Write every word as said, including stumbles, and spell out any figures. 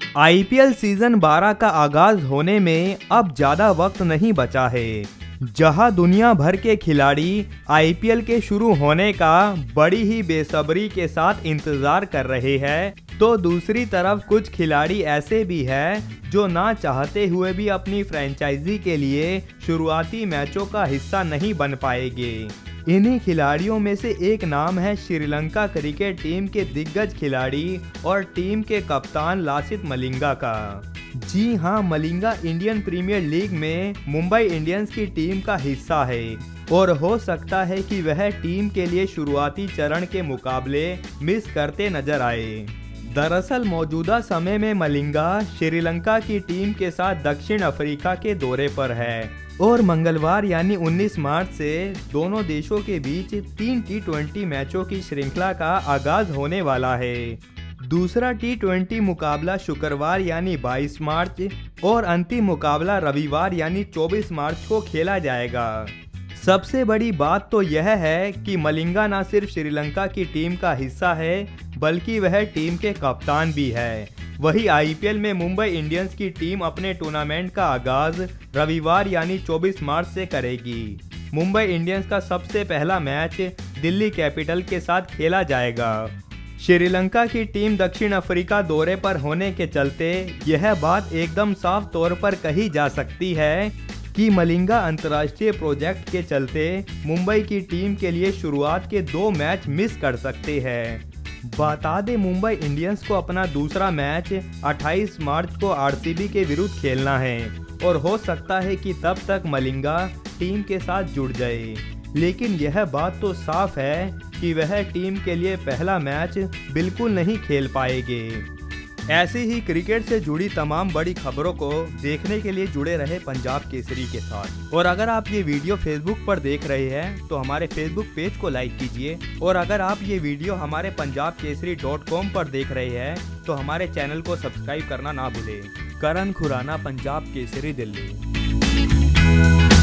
IPL season बारह का आगाज होने में अब ज्यादा वक्त नहीं बचा है। जहां दुनिया भर के खिलाड़ी आईपीएल के शुरू होने का बड़ी ही बेसब्री के साथ इंतजार कर रहे हैं, तो दूसरी तरफ कुछ खिलाड़ी ऐसे भी हैं जो ना चाहते हुए भी अपनी फ्रेंचाइजी के लिए शुरुआती मैचों का हिस्सा नहीं बन पाएंगे। इन्हीं खिलाड़ियों में से एक नाम है श्रीलंका क्रिकेट टीम के दिग्गज खिलाड़ी और टीम के कप्तान लासिथ मलिंगा का। जी हां, मलिंगा इंडियन प्रीमियर लीग में मुंबई इंडियंस की टीम का हिस्सा है और हो सकता है कि वह टीम के लिए शुरुआती चरण के मुकाबले मिस करते नजर आए। दरअसल मौजूदा समय में मलिंगा श्रीलंका की टीम के साथ दक्षिण अफ्रीका के दौरे पर है और मंगलवार यानी उन्नीस मार्च से दोनों देशों के बीच तीन टी ट्वेंटी मैचों की श्रृंखला का आगाज होने वाला है। दूसरा टी ट्वेंटी मुकाबला शुक्रवार यानी बाईस मार्च और अंतिम मुकाबला रविवार यानी चौबीस मार्च को खेला जाएगा। सबसे बड़ी बात तो यह है कि मलिंगा न सिर्फ श्रीलंका की टीम का हिस्सा है बल्कि वह टीम के कप्तान भी है। वही आईपीएल में मुंबई इंडियंस की टीम अपने टूर्नामेंट का आगाज रविवार यानी चौबीस मार्च से करेगी। मुंबई इंडियंस का सबसे पहला मैच दिल्ली कैपिटल के साथ खेला जाएगा। श्रीलंका की टीम दक्षिण अफ्रीका दौरे पर होने के चलते यह बात एकदम साफ तौर पर कही जा सकती है कि मलिंगा अंतर्राष्ट्रीय प्रोजेक्ट के चलते मुंबई की टीम के लिए शुरुआत के दो मैच मिस कर सकते हैं। बता दें, मुंबई इंडियंस को अपना दूसरा मैच अट्ठाईस मार्च को आरसीबी के विरुद्ध खेलना है और हो सकता है कि तब तक मलिंगा टीम के साथ जुड़ जाए, लेकिन यह बात तो साफ है कि वह टीम के लिए पहला मैच बिल्कुल नहीं खेल पाएंगे। ऐसी ही क्रिकेट से जुड़ी तमाम बड़ी खबरों को देखने के लिए जुड़े रहे पंजाब केसरी के साथ। और अगर आप ये वीडियो फेसबुक पर देख रहे हैं तो हमारे फेसबुक पेज को लाइक कीजिए, और अगर आप ये वीडियो हमारे पंजाब केसरी डॉट कॉम पर देख रहे हैं तो हमारे चैनल को सब्सक्राइब करना ना भूलें। करण खुराना, पंजाब केसरी, दिल्ली।